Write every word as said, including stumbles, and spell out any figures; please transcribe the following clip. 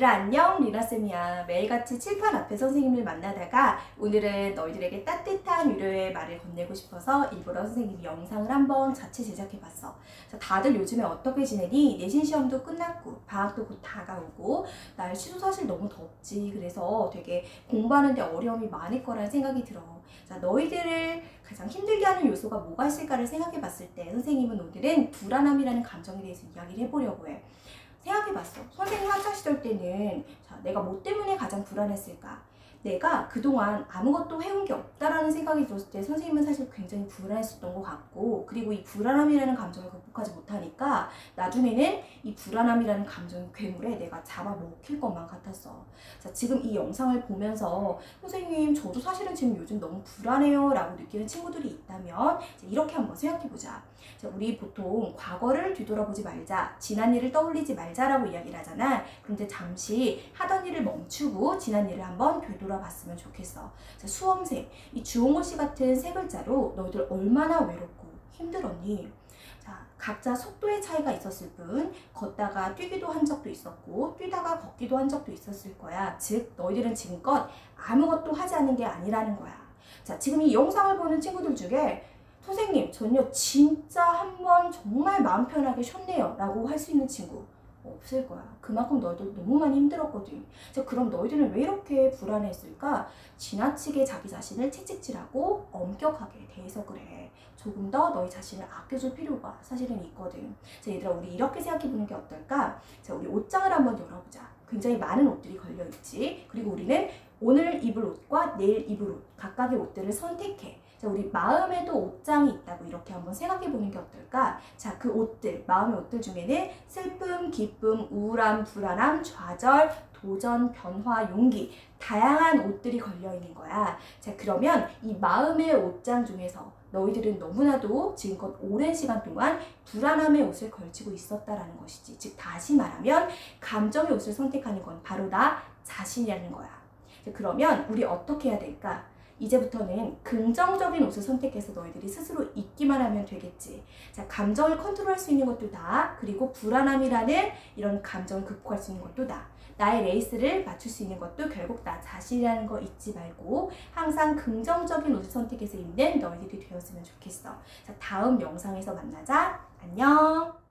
얘들아 안녕, 리나쌤이야. 매일같이 칠판 앞에 선생님을 만나다가 오늘은 너희들에게 따뜻한 위로의 말을 건네고 싶어서 일부러 선생님이 영상을 한번 자체 제작해봤어. 자, 다들 요즘에 어떻게 지내니? 내신 시험도 끝났고 방학도 곧 다가오고 날씨도 사실 너무 덥지. 그래서 되게 공부하는데 어려움이 많을 거라는 생각이 들어. 자, 너희들을 가장 힘들게 하는 요소가 뭐가 있을까를 생각해 봤을 때 선생님은 오늘은 불안함이라는 감정에 대해서 이야기를 해보려고 해. 생각해봤어. 선생님 학창시절 때는 자, 내가 뭐 때문에 가장 불안했을까? 내가 그동안 아무것도 해온 게 없다라는 생각이 들었을 때 선생님은 사실 굉장히 불안했었던 것 같고, 그리고 이 불안함이라는 감정을 극복하지 못하니까 나중에는 이 불안함이라는 감정이 괴물에 내가 잡아먹힐 것만 같았어. 자, 지금 이 영상을 보면서 선생님 저도 사실은 지금 요즘 너무 불안해요 라고 느끼는 친구들이 있다면 이렇게 한번 생각해보자. 자, 우리 보통 과거를 뒤돌아보지 말자, 지난 일을 떠올리지 말자라고 이야기를 하잖아. 그런데 잠시 하던 일을 멈추고 지난 일을 한번 되돌아봤으면 좋겠어. 자, 수험생, 이 주홍고 씨 같은 세 글자로 너희들 얼마나 외롭고 힘들었니? 자, 각자 속도의 차이가 있었을 뿐 걷다가 뛰기도 한 적도 있었고 뛰다가 걷기도 한 적도 있었을 거야. 즉 너희들은 지금껏 아무것도 하지 않은 게 아니라는 거야. 자, 지금 이 영상을 보는 친구들 중에 선생님 전요 진짜 한번 정말 마음 편하게 쉬었네요 라고 할 수 있는 친구 없을 거야. 그만큼 너희들 너무 많이 힘들었거든. 자, 그럼 너희들은 왜 이렇게 불안했을까? 지나치게 자기 자신을 채찍질하고 엄격하게 대해서 그래. 조금 더 너희 자신을 아껴줄 필요가 사실은 있거든. 자, 얘들아 우리 이렇게 생각해보는 게 어떨까? 자, 우리 옷장을 한번 열어보자. 굉장히 많은 옷들이 걸려있지. 그리고 우리는 오늘 입을 옷과 내일 입을 옷, 각각의 옷들을 선택해. 자, 우리 마음에도 옷장이 있다고 이렇게 한번 생각해 보는 게 어떨까? 자, 그 옷들, 마음의 옷들 중에는 슬픔, 기쁨, 우울함, 불안함, 좌절, 도전, 변화, 용기, 다양한 옷들이 걸려 있는 거야. 자, 그러면 이 마음의 옷장 중에서 너희들은 너무나도 지금껏 오랜 시간 동안 불안함의 옷을 걸치고 있었다라는 것이지. 즉 다시 말하면 감정의 옷을 선택하는 건 바로 나 자신이라는 거야. 자, 그러면 우리 어떻게 해야 될까? 이제부터는 긍정적인 옷을 선택해서 너희들이 스스로 입기만 하면 되겠지. 자, 감정을 컨트롤할 수 있는 것도 나, 그리고 불안함이라는 이런 감정을 극복할 수 있는 것도 나. 나의 레이스를 맞출 수 있는 것도 결국 나 자신이라는 거 잊지 말고 항상 긍정적인 옷을 선택해서 입는 너희들이 되었으면 좋겠어. 자, 다음 영상에서 만나자. 안녕.